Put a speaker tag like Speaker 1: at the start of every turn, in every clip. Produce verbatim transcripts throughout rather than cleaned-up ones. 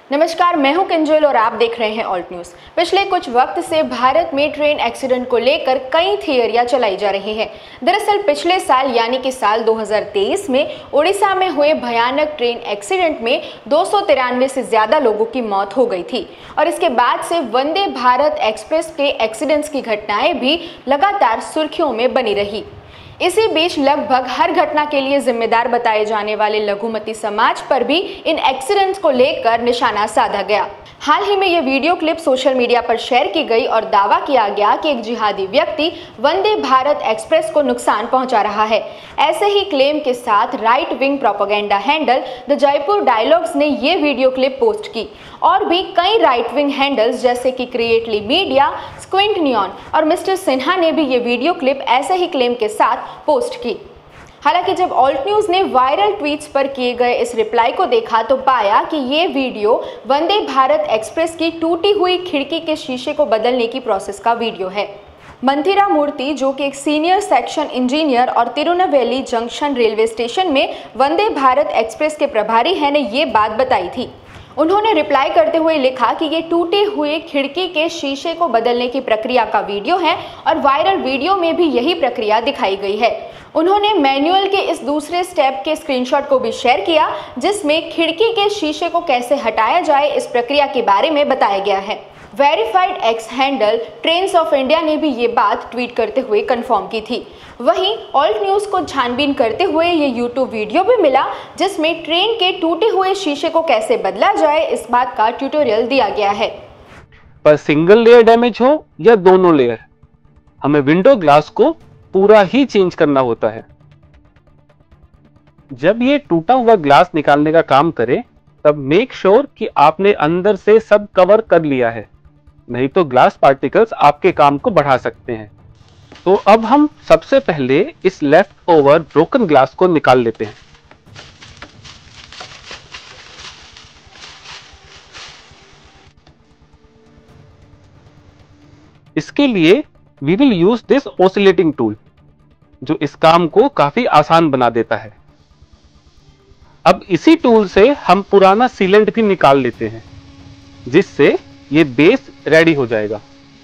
Speaker 1: नमस्कार, मैं हूं किंजल और आप देख रहे हैं ऑल्ट न्यूज। पिछले कुछ वक्त से भारत में ट्रेन एक्सीडेंट को लेकर कई थियरियां चलाई जा रही हैं। दरअसल पिछले साल यानी कि साल दो हज़ार तेईस में उड़ीसा में हुए भयानक ट्रेन एक्सीडेंट में दो सौ तिरानवे से ज्यादा लोगों की मौत हो गई थी और इसके बाद से वंदे भारत एक्सप्रेस के एक्सीडेंट्स की घटनाएं भी लगातार सुर्खियों में बनी रही। इसी बीच लगभग हर घटना के लिए जिम्मेदार बताए जाने वाले लघुमती समाज पर भी इन एक्सीडेंट्स को लेकर निशाना साधा गया। हाल ही में यह वीडियो क्लिप सोशल मीडिया पर शेयर की गई और दावा किया गया कि एक जिहादी व्यक्ति वंदे भारत एक्सप्रेस को नुकसान पहुंचा रहा है। ऐसे ही क्लेम के साथ right wing propaganda handle the Jaipur dialogues ने ये वीडियो क्लिप पोस्ट की और भी कई राइट विंग हैंडल्स जैसे कि क्रिएटली मीडिया, स्क्विंट नियॉन और मिस्टर सिन्हा ने भी ये वीडियो क्लिप ऐसे ही क्लेम के साथ पोस्ट की। हालांकि जब ऑल्ट न्यूज ने वायरल ट्वीट्स पर किए गए इस रिप्लाई को देखा तो पाया कि ये वीडियो वंदे भारत एक्सप्रेस की टूटी हुई खिड़की के शीशे को बदलने की प्रोसेस का वीडियो है। मंथिरा मूर्ति, जो कि एक सीनियर सेक्शन इंजीनियर और तिरुनेलवेली जंक्शन रेलवे स्टेशन में वंदे भारत एक्सप्रेस के प्रभारी हैं, ने ये बात बताई थी। उन्होंने रिप्लाई करते हुए लिखा कि ये टूटे हुए खिड़की के शीशे को बदलने की प्रक्रिया का वीडियो है और वायरल वीडियो में भी यही प्रक्रिया दिखाई गई है। उन्होंने मैनुअल के इस दूसरे स्टेप के स्क्रीनशॉट को भी शेयर किया जिसमें खिड़की के शीशे को कैसे हटाया जाए इस प्रक्रिया के बारे में बताया गया है। Verified X handle trains of India ने भी ये बात ट्वीट करते हुए कंफर्म की थी। वहीं ऑल्ट न्यूज को छानबीन करते हुए ये यूट्यूब वीडियो भी मिला जिसमें ट्रेन के टूटे हुए शीशे को कैसे बदला जाए इस बात का ट्यूटोरियल दिया गया है।
Speaker 2: पर सिंगल लेयर डैमेज हो या दोनों लेयर, हमें विंडो ग्लास को पूरा ही चेंज करना होता है। जब ये टूटा हुआ ग्लास निकालने का काम करे तब मेक श्योर कि आपने अंदर से सब कवर कर लिया है, नहीं तो ग्लास पार्टिकल्स आपके काम को बढ़ा सकते हैं। तो अब हम सबसे पहले इस लेफ्ट ओवर ब्रोकन ग्लास को निकाल लेते हैं। इसके लिए we will use this oscillating tool जो इस काम को काफी आसान बना देता है। अब इसी टूल से हम पुराना सीलेंट भी निकाल लेते हैं जिससे ये बेस रेडी हो जाएगा।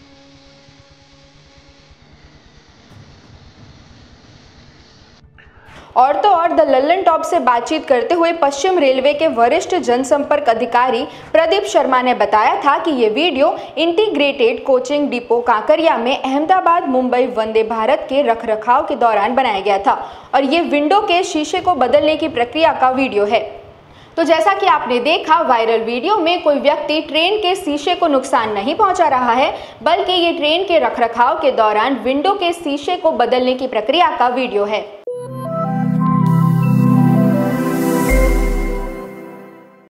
Speaker 1: और तो और द लल्लन टॉप से बातचीत करते हुए पश्चिम रेलवे के वरिष्ठ जनसंपर्क अधिकारी प्रदीप शर्मा ने बताया था कि ये video integrated coaching depot Kankaria में अहमदाबाद मुंबई वंदे भारत के रखरखाव के दौरान बनाया गया था और ये विंडो के शीशे को बदलने की प्रक्रिया का वीडियो है। तो जैसा कि आपने देखा, वायरल वीडियो में कोई व्यक्ति ट्रेन के शीशे को नुकसान नहीं पहुंचा रहा है, बल्कि ये ट्रेन के रखरखाव के दौरान विंडो के शीशे को बदलने की प्रक्रिया का वीडियो है।